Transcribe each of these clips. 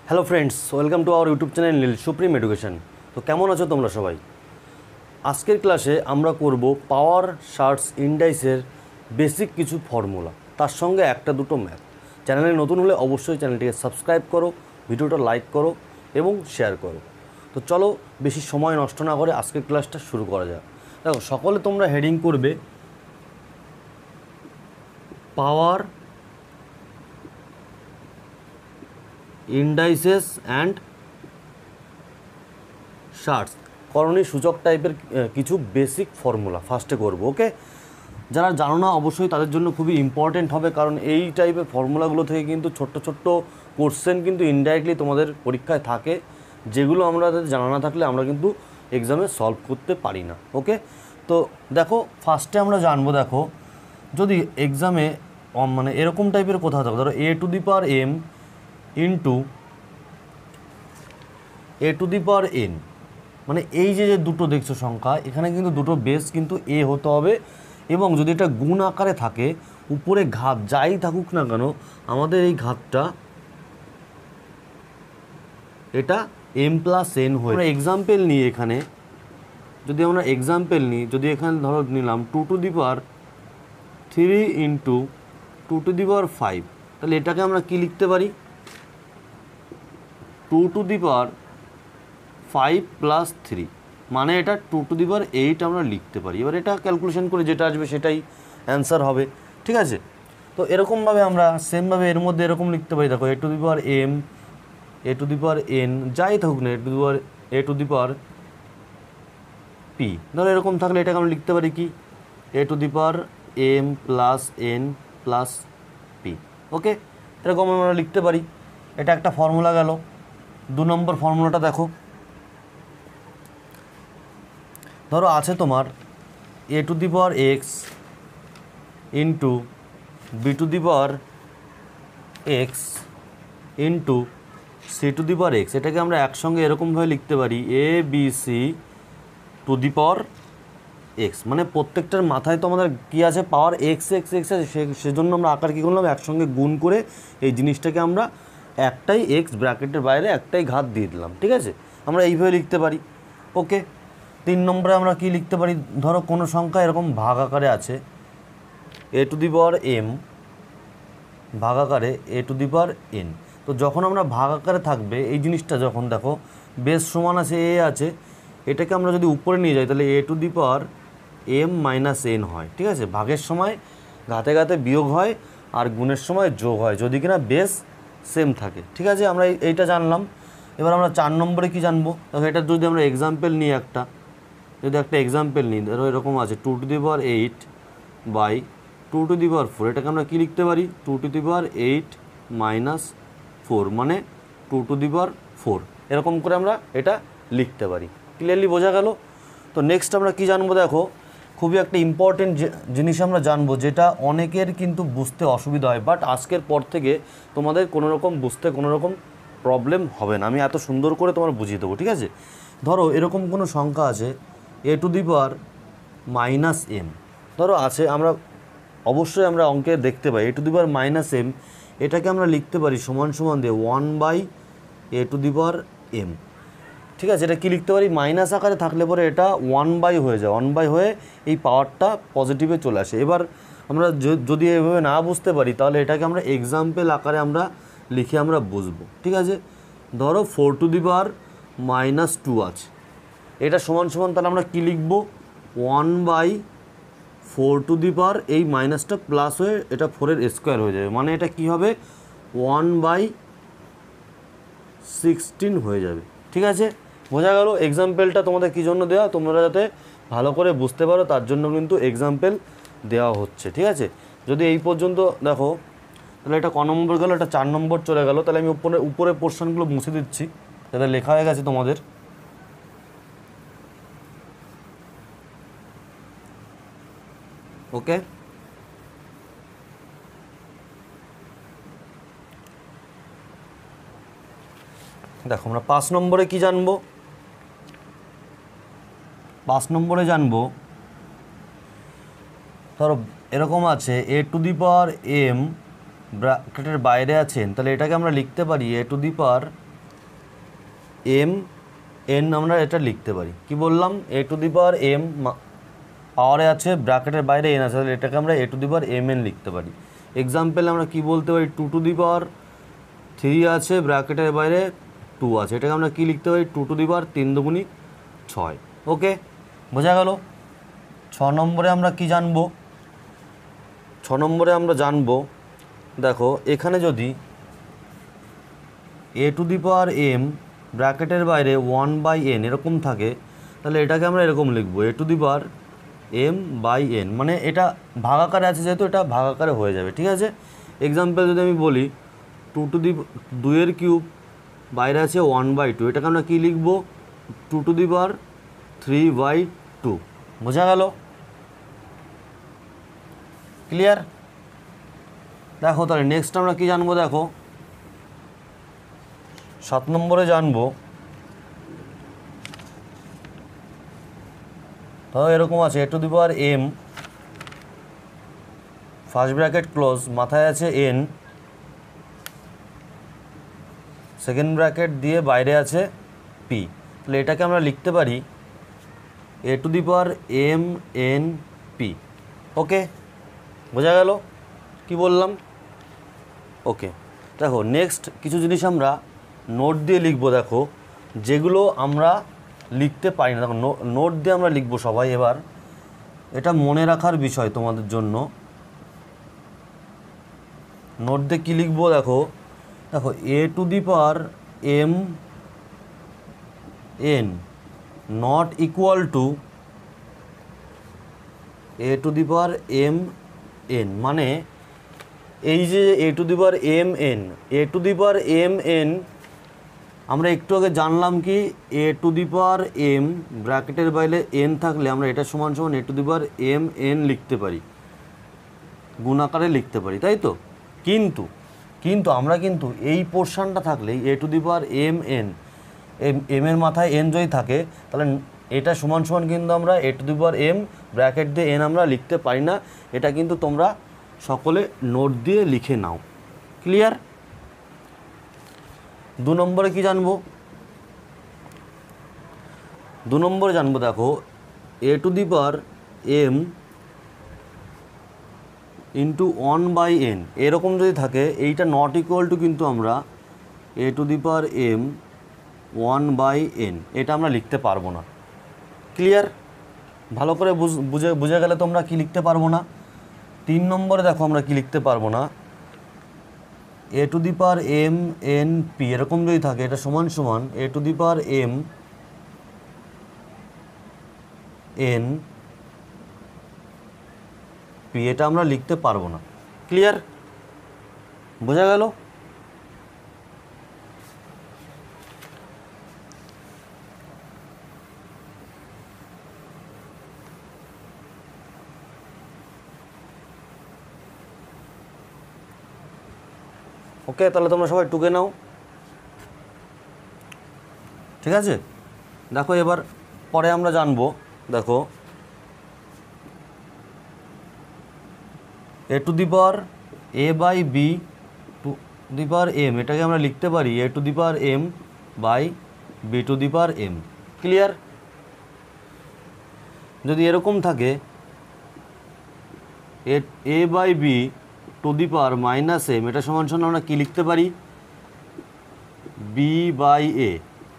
Hello friends, welcome to our YouTube channel Neel supreme education. তো কেমন আছো তোমরা সবাই? আজকের ক্লাসে আমরা করব পাওয়ার শার্টস ইন্ডাইসের বেসিক কিছু ফর্মুলা, তার সঙ্গে একটা দুটো ম্যাথ। চ্যানেলে নতুন হলে অবশ্যই চ্যানেলটিকে সাবস্ক্রাইব করো, ভিডিওটা লাইক করো এবং শেয়ার করো। তো চলো বেশি সময় নষ্ট না করে আজকের ক্লাসটা শুরু করা যাক। দেখো, সকলে তোমরা হেডিং করবে পাওয়ার ইন্ডাইসেস অ্যান্ড শার্টস, করণীয় সূচক টাইপের কিছু বেসিক ফর্মুলা ফার্স্টে করব। ওকে, যারা জানো না অবশ্যই তাদের জন্য খুবই ইম্পর্টেন্ট হবে, কারণ এই টাইপের ফর্মুলাগুলো থেকে কিন্তু ছোট্ট ছোট্ট কোশ্চেন কিন্তু ইনডাইরেক্টলি তোমাদের পরীক্ষায় থাকে, যেগুলো আমাদের জানা না থাকলে আমরা কিন্তু এক্সামে সলভ করতে পারি না। ওকে, তো দেখো ফার্স্টে আমরা জানবো, দেখো যদি এক্সামে মানে এরকম টাইপের কোথাও থাকো, ধরো a to the power m into a to the power n, মানে এই যে দুটো দেখছো সংখ্যা, এখানে কিন্তু দুটো বেস কিন্তু এ হতে হবে, এবং যদি এটা গুণ আকারে থাকে উপরে ঘাত যাই থাকুক না কেন, আমাদের এই ঘাতটা এটা এম প্লাস এন হয়ে। আমরা এক্সাম্পল নিই, এখানে যদি আমরা এক্সাম্পল নিই, যদি এখানে ধরো নিলাম two to the power 3 into two to the power 5, তাহলে এটাকে আমরা কি লিখতে পারি? Two to the power 5 plus 3, মানে এটা টু টু দি পাওয়ার 8 আমরা লিখতে পারি। এবার এটা ক্যালকুলেশন করে যেটা আসবে সেটাই অ্যান্সার হবে, ঠিক আছে? তো এরকমভাবে আমরা সেমভাবে এর মধ্যে এরকম লিখতে পারি, দেখো a to the power m, a to the power n যাই থাকুক না, a to the power P, ধরো এরকম থাকলে এটাকে আমরা লিখতে পারি কি, a to the power m plus n plus p. Okay, এরকম আমরা লিখতে পারি। এটা একটা ফর্মুলা গেল। 2 নম্বর ফর্মুলাটা দেখো, ধরো আছে তোমার a to the power x into b to the power x into c to the power x. এটাকে আমরা একসঙ্গে এরকমভাবে লিখতে পারি a b c to the power x, মানে প্রত্যেকটার মাথায় তো আমাদের কী আছে, পাওয়ার এক্স এক্স এক্স আছে, সেজন্য আমরা আকার কী করলাম, একসঙ্গে গুণ করে এই জিনিসটাকে আমরা একটাই এক্স ব্র্যাকেটের বাইরে একটাই ঘাত দিয়ে দিলাম, ঠিক আছে? আমরা এইভাবে লিখতে পারি। ওকে, 3 নম্বরে আমরা কি লিখতে পারি, ধরো কোনো সংখ্যা এরকম ভাগ আকারে আছে, a to the power M ভাগ আকারে এ টু দি পাওয়ার এন। তো যখন আমরা ভাগ আকারে থাকবে এই জিনিসটা, যখন দেখো বেস সমান আছে এ আছে, এটাকে আমরা যদি উপরে নিয়ে যাই তাহলে a to the power m minus n হয়, ঠিক আছে? ভাগের সময় ঘাতে ঘাতে বিয়োগ হয় আর গুণের সময় যোগ হয়, যদি কিনা বেস সেম থাকে, ঠিক আছে? আমরা এইটা জানলাম। এবার আমরা 4 নম্বরে কি জানবো, দেখো এটা যদি আমরা এক্সাম্পল নিই, যদি একটা এক্সাম্পল নিই, ধরো এরকম আছে two to the power 8 by two to the power 4, এটাকে আমরা কী লিখতে পারি, two to the power 8 minus 4, মানে টু টু দি পাওয়ার 4, এরকম করে আমরা এটা লিখতে পারি। ক্লিয়ারলি বোঝা গেল? তো নেক্সট আমরা কি জানবো, দেখো খুবই একটা ইম্পর্টেন্ট জিনিস আমরা জানবো, যেটা অনেকের কিন্তু বুঝতে অসুবিধা হয়, বাট আজকের পর থেকে তোমাদের কোনো রকম বুঝতে কোনো রকম প্রবলেম হবে না, আমি এত সুন্দর করে তোমার বুঝিয়ে দেবো, ঠিক আছে? ধরো এরকম কোনো সংখ্যা আছে a to the power minus m, ধরো আছে, আমরা অবশ্যই আমরা অঙ্কে দেখতে পাই a to the power minus m, এটাকে আমরা লিখতে পারি সমান সমান দিয়ে 1 by a to the power m, ঠিক আছে? এটা কি লিখতে পারি, মাইনাস আকারে থাকলে পরে এটা 1 বাই হয়ে যায়, 1 বাই হয়ে এই পাওয়ারটা পজিটিভে চলে আসে। এবার আমরা যদি এভাবে না বুঝতে পারি তাহলে এটাকে আমরা এক্সাম্পল আকারে আমরা লিখে আমরা বুঝবো, ঠিক আছে? ধরো 4 টু দি পাওয়ার মাইনাস 2 আছে, এটা সমান সমান তাহলে আমরা কী লিখবো, 1 বাই 4 টু দি পাওয়ার, এই মাইনাসটা প্লাস হয়ে এটা 4-এর স্কোয়ার হয়ে যাবে, মানে এটা কি হবে 1 বাই 16 হয়ে যাবে, ঠিক আছে? বোঝা গেল? এক্সাম্পলটা তোমাদের কী জন্য দেওয়া, তোমরা যাতে ভালো করে বুঝতে পারো তার জন্য কিন্তু এক্সাম্পল দেওয়া হচ্ছে, ঠিক আছে? যদি এই পর্যন্ত দেখো তাহলে এটা ক নম্বর গেল, এটা 4 নম্বর চলে গেল। তাহলে আমি উপরে পোর্শনগুলো মুছে দিচ্ছি, যাতে লেখা হয়ে গেছে তোমাদের। ওকে, দেখো আমরা 5 নম্বরে কি জানবো, 5 নম্বরে জানবো, ধরো এরকম আছে a to the power M ব্র্যাকেটের বাইরে আছেন, তাহলে এটাকে আমরা লিখতে পারি a to the power m n আমরা এটা লিখতে পারি। কি বললাম, এ টু দি পাওয়ার এম পাওয়ারে আছে, ব্র্যাকেটের বাইরে এন আছে, তাহলে এটাকে আমরা a to the power m n লিখতে পারি। এক্সাম্পল আমরা কি বলতে পারি, টু টু দি পাওয়ার 3 আছে, ব্র্যাকেটের বাইরে 2 আছে, এটাকে আমরা কি লিখতে পারি, টু টু দি পাওয়ার 3 দুগুণী 6। ওকে, বোঝা গেল। 6 নম্বরে আমরা কি জানবো, 6 নম্বরে আমরা জানবো, দেখো এখানে যদি এ টু দি পাওয়ার এম ব্র্যাকেটের বাইরে 1/n এরকম থাকে, তাহলে এটাকে আমরা এরকম লিখবো, এ টু দি পাওয়ার m/n, মানে এটা ভাগাকারে আছে যেহেতু এটা ভাগাকারে হয়ে যাবে, ঠিক আছে। এক্সাম্পল যদি আমি বলি, 2 টু দি 2 কিউব বাইরে আছে 1/2, এটাকে আমরা কী লিখবো, 2 টু দি পাওয়ার 3/2। বোঝা গেল, ক্লিয়ার। দেখো তাহলে নেক্সট আমরা কি জানবো, দেখো 7 নম্বরে জানবো, ধরো এরকম আছে, a to the power m first bracket close, মাথায় আছে এন, সেকেন্ড ব্র্যাকেট দিয়ে বাইরে আছে পি, তাহলে এটাকে আমরা লিখতে পারি a to the power m n p. Okay, বোঝা গেল কি বললাম। ওকে, দেখো নেক্সট কিছু জিনিস আমরা নোট দিয়ে লিখবো, দেখো যেগুলো আমরা লিখতে পারি না, দেখো নোট দিয়ে আমরা লিখবো সবাই। এবার এটা মনে রাখার বিষয় তোমাদের জন্য, নোট দিয়ে কী লিখবো, দেখো দেখো a to the power m n not equal to a to the power m n, মানে এই যে a to the power m n, a to the power m n আমরা একটু আগে জানলাম কি, a to the power M ব্র্যাকেটের বাইরে এন থাকলে আমরা এটা সমান সমান a to the power m n লিখতে পারি, গুণাকারে লিখতে পারি, তাই তো। কিন্তু কিন্তু আমরা কিন্তু এই পোর্শনটা থাকলেই a to the power m n, m এর মাথায় এন যদি থাকে, তাহলে এটা সমান সমান কিন্তু আমরা a to the power m bracket দিয়ে এন আমরা লিখতে পারি না। এটা কিন্তু তোমরা সকলে নোট দিয়ে লিখে নাও, ক্লিয়ার। 2 নম্বরে কি জানবো, 2 নম্বরে জানবো, দেখো a to the power m into 1/n এরকম যদি থাকে, এইটা নট ইকুয়াল টু কিন্তু আমরা a to the power M 1/n এটা আমরা লিখতে পারবো না, ক্লিয়ার। ভালো করে বুঝে গেলে তোমরা কি লিখতে পারবো না। 3 নম্বরে দেখো আমরা কি লিখতে পারবো না, a to the power m n p এরকম যদি থাকে, এটা সমান সমান a to the power m n p, এটা আমরা লিখতে পারবো না, ক্লিয়ার, বোঝা গেল। ওকে, তাহলে তোমরা সবাই টুকে নাও, ঠিক আছে। দেখো এবার পরে আমরা জানবো, দেখো a to the power a by b to the power m, এটাকে আমরা লিখতে পারি a to the power m by b to the power m, clear. যদি এরকম থাকে a by b to the power minus m, এটা সমান সমান আমরা কী লিখতে পারি, b by a.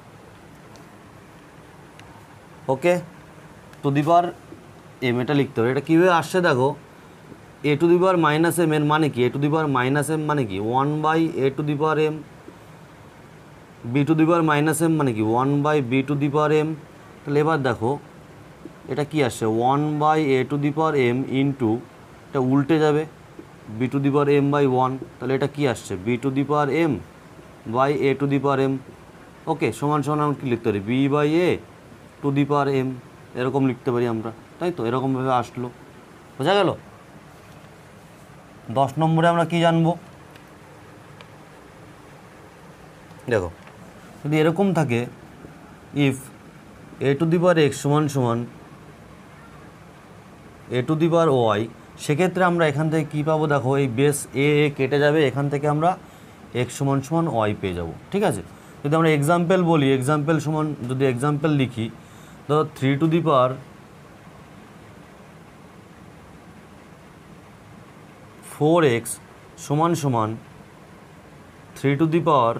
Okay, to the power m এটা লিখতে হবে। এটা কীভাবে আসছে দেখো, a to the power minus M এর মানে কি, a to the power minus m মানে কি 1/a to the power m, b to the power minus m মানে কি 1/b two the power M. তাহলে এবার দেখো এটা কি আসছে 1/a to the power m into, এটা উল্টে যাবে b to the power m by 1, তাহলে এটা কি আসছে b to the power m by a to the power m. Okay, সমান সমান আমরা কী লিখতে পারি, b by a to the power m, এরকম লিখতে পারি আমরা, তাই তো। এরকমভাবে আসলো, বোঝা গেল। 10 নম্বরে আমরা কি জানবো, দেখো যদি এরকম থাকে, if a to the power x সমান সমান a to the power y, সেক্ষেত্রে আমরা এখান থেকে কী পাবো, দেখো এই বেস এ কেটে যাবে, এখান থেকে আমরা এক্স সমান সমান ওয়াই পেয়ে যাব, ঠিক আছে। যদি আমরা এক্সাম্পল বলি, এক্সাম্পল সমান যদি এক্সাম্পল লিখি, ধরো 3 টু দি পাওয়ার 4x সমান সমান 3 টু দি পাওয়ার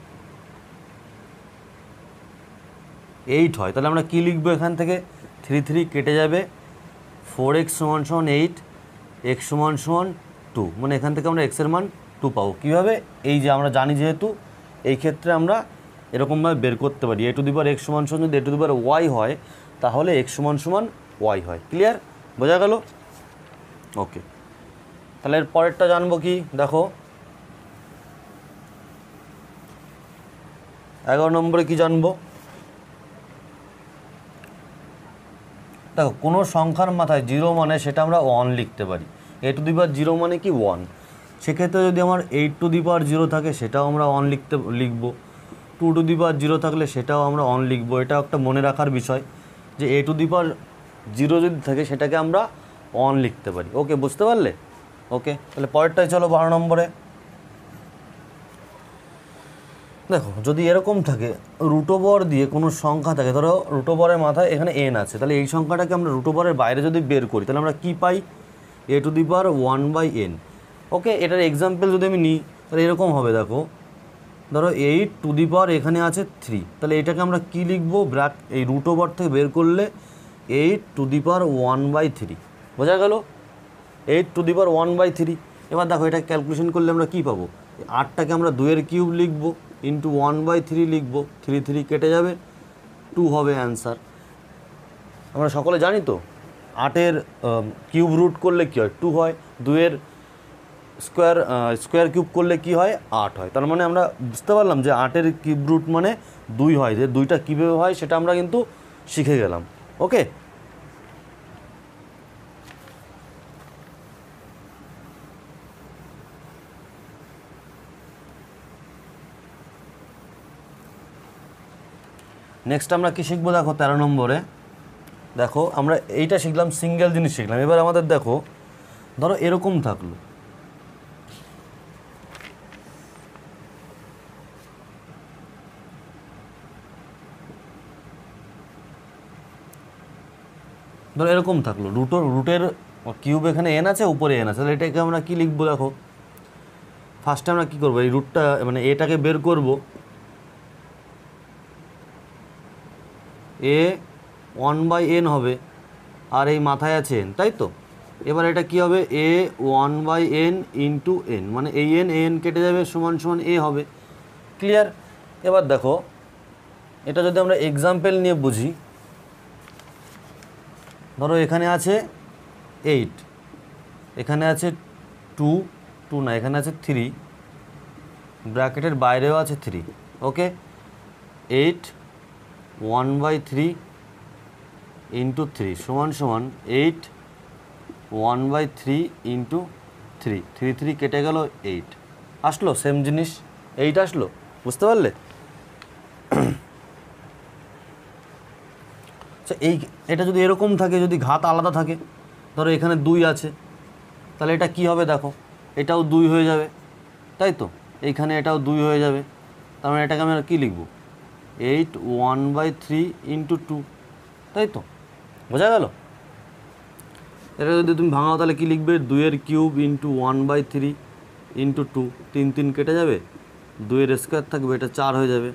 8 হয়, তাহলে আমরা কী লিখবো এখান থেকে? 3 কেটে যাবে, 4x সমান সমান 8, x সমান সমান 2, মানে এখান থেকে আমরা এক্সের মান 2 পাবো। কীভাবে? এই যে আমরা জানি যেহেতু, এই ক্ষেত্রে আমরা এরকমভাবে বের করতে পারি। a to the power x সমান সমান যদি a to the power y হয়, তাহলে x সমান সমান y হয়। ক্লিয়ার? বোঝা গেল? ওকে, তাহলে এর পরেরটা জানবো কি? দেখো 11 নম্বরে কি জানবো? দেখো কোনো সংখ্যার মাথায় 0 মানে সেটা আমরা 1 লিখতে পারি। a টু দি পাওয়ার 0 মানে কি 1, সেক্ষেত্রে যদি আমার 8 টু দি পাওয়ার 0 থাকে সেটাও আমরা 1 লিখব। 2 টু দি পাওয়ার 0 থাকলে সেটাও আমরা 1 লিখব। এটা একটা মনে রাখার বিষয় যে a টু দি পাওয়ার 0 যদি থাকে সেটাকে আমরা 1 লিখতে পারি। ওকে, বুঝতে পারলে? ওকে, তাহলে পরেরটাই চলো 12 নম্বরে। দেখো যদি এরকম থাকে, রুট ওভার দিয়ে কোনো সংখ্যা থাকে, ধরো রুট ওভারের মাথায় এখানে n আছে, তাহলে এই সংখ্যাটাকে আমরা রুট ওভারের বাইরে যদি বের করি, তাহলে আমরা কী পাই? a to the power 1/n। ওকে, এটার এক্সাম্পল যদি আমি নিই, তাহলে এরকম হবে। দেখো ধরো 8 টু দি পাওয়ার এখানে আছে 3, তাহলে এটাকে আমরা কী লিখবো? এই রুট ওভার থেকে বের করলে 8 টু দি পাওয়ার 1/3। বোঝা গেল? 8 টু দি পাওয়ার 1/3। এবার দেখো এটা ক্যালকুলেশন করলে আমরা কী পাবো? 8টাকে আমরা 2 এর কিউব লিখবো, ইন্টু 1/3 লিখবো, 3 কেটে যাবে, 2 হবে অ্যান্সার। আমরা সকলে জানি তো 8-এর কিউব রুট করলে কী হয়? 2 হয়। 2-এর স্কোয়ার কিউব করলে কি হয়? 8 হয়। তার মানে আমরা বুঝতে পারলাম যে 8-এর কিউব রুট মানে 2 হয়। যে 2টা কীভাবে হয় সেটা আমরা কিন্তু শিখে গেলাম। ওকে, নেক্সট আমরা কী শিখবো? দেখো 13 নম্বরে, দেখো আমরা এইটা শিখলাম, সিঙ্গেল জিনিস শিখলাম। এবার আমাদের দেখো ধরো এরকম থাকলো, ধরো এরকম থাকলো, রুটের কিউব এখানে n আছে, উপরে n আছে, তাহলে এটাকে আমরা কী লিখবো? দেখো ফার্স্টে আমরা কী করবো? এই রুটটা মানে এটাকে বের করব, a 1/n হবে, আর এই মাথায় আছে n, তাই তো? এবার এটা কি হবে? a 1/n ইন্টু n, মানে এই n কেটে যাবে, সমান সমান a হবে। ক্লিয়ার? এবার দেখো এটা যদি আমরা এক্সাম্পল নিয়ে বুঝি, ধরো এখানে আছে 8, এখানে আছে 2 না, এখানে আছে 3, ব্র্যাকেটের বাইরেও আছে 3। ওকে, 8 1/3 ইন্টু 3 সমান সমান 8 1/3 ইন্টু 3 কেটে গেল 8 আসলো। সেম জিনিস 8 আসলো। বুঝতে পারলে? আচ্ছা, এটা যদি এরকম থাকে, যদি ঘাত আলাদা থাকে, ধরো এখানে 2 আছে, তাহলে এটা কি হবে? দেখো এটাও 2 হয়ে যাবে, তাই তো? এইখানে এটাও 2 হয়ে যাবে, তার মানে এটাকে আমরা কী লিখব? 8 1/3 ইন্টু 2, তাই তো? বোঝা গেল? এটা যদি তুমি ভাঙাও তাহলে কী লিখবে? 2-এর কিউব ইন্টু 1/3 ইন্টু 2, 3 কেটে যাবে, 2-এর স্কোয়ার থাকবে, এটা 4 হয়ে যাবে।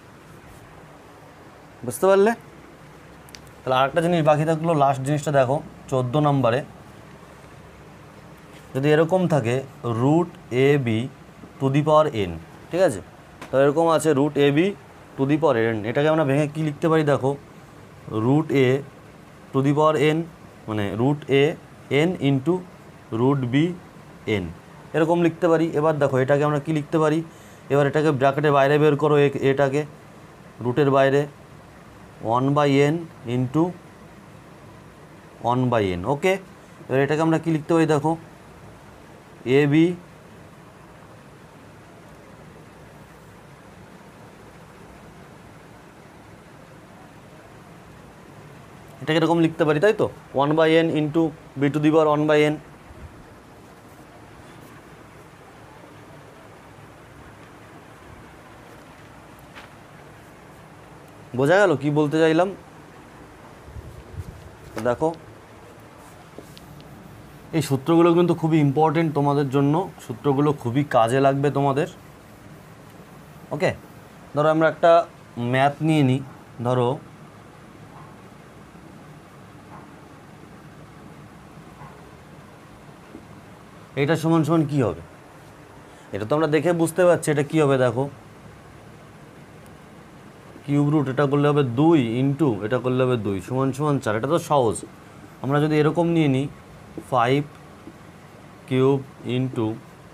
বুঝতে পারলে? তাহলে আরেকটা জিনিস বাকি থাকলো, লাস্ট জিনিসটা দেখো 14 নম্বরে, যদি এরকম থাকে root a b to the power n, ঠিক আছে? তো এরকম আছে root a b to the power n, এটাকে আমরা ভেঙে কী লিখতে পারি? দেখো root a to the power n, মানে root a n into root b n, এরকম লিখতে পারি। এবার দেখো এটাকে আমরা কী লিখতে পারি? এবার এটাকে ব্র্যাকেটের বাইরে বের করো, এটাকে রুটের বাইরে 1/n ইন্টু 1/n। ওকে, এবার এটাকে আমরা কী লিখতে পারি? দেখো এ বি এটাকে এরকম লিখতে পারি, তাই তো? 1/n into b to the power 1/n। বোঝা গেল কি বলতে চাইলাম? দেখো এই সূত্রগুলো কিন্তু খুবই ইম্পর্টেন্ট তোমাদের জন্য, সূত্রগুলো খুবই কাজে লাগবে তোমাদের। ওকে, ধরো আমরা একটা ম্যাথ নিয়ে নিই। ধরো এটা সমান সমান কী হবে? এটা তো আমরা দেখে বুঝতে পারছি এটা কী হবে। দেখো কিউব রুট, এটা করলে হবে 2 ইন্টু এটা করলে হবে 2 সমান সমান 4। এটা তো সহজ। আমরা যদি এরকম নিয়ে নিই 5 কিউব ইন্টু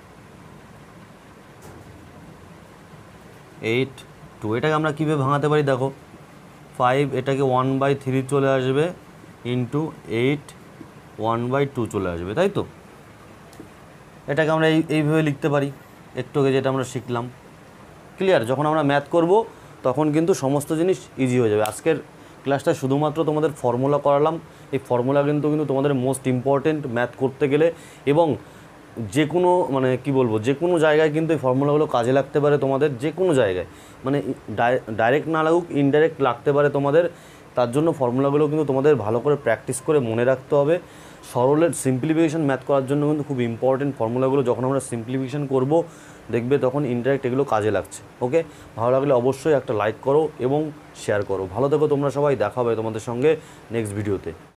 8 2, এটাকে আমরা কীভাবে ভাঙাতে পারি? দেখো 5 এটাকে 1/3 চলে আসবে ইন্টু 8 1/2 চলে আসবে, তাই তো? এটাকে আমরা এইভাবে লিখতে পারি, একটু আগে যেটা আমরা শিখলাম। ক্লিয়ার? যখন আমরা ম্যাথ করব তখন কিন্তু সমস্ত জিনিস ইজি হয়ে যাবে। আজকের ক্লাসটা শুধুমাত্র তোমাদের ফর্মুলা করালাম। এই ফর্মুলা কিন্তু তোমাদের মোস্ট ইম্পর্টেন্ট ম্যাথ করতে গেলে, এবং যে কোনো মানে কি বলবো, যে কোনো জায়গায় কিন্তু এই ফর্মুলাগুলো কাজে লাগতে পারে তোমাদের, যে কোনো জায়গায়। মানে ডাইরেক্ট না লাগুক, ইনডাইরেক্ট লাগতে পারে তোমাদের। তার জন্য ফর্মুলাগুলো কিন্তু তোমাদের ভালো করে প্র্যাকটিস করে মনে রাখতে হবে। সরলের সিম্পলিফিকেশন ম্যাথ করার জন্য কিন্তু খুব ইম্পর্টেন্ট ফর্মুলাগুলো। যখন আমরা সিম্পলিফিকেশন করব দেখবে তখন ইনডাইরেক্ট এগুলো কাজে লাগছে। ওকে, ভালো লাগলে অবশ্যই একটা লাইক করো এবং শেয়ার করো। ভালো থেকো তোমরা সবাই, দেখা হবে তোমাদের সঙ্গে নেক্সট ভিডিওতে।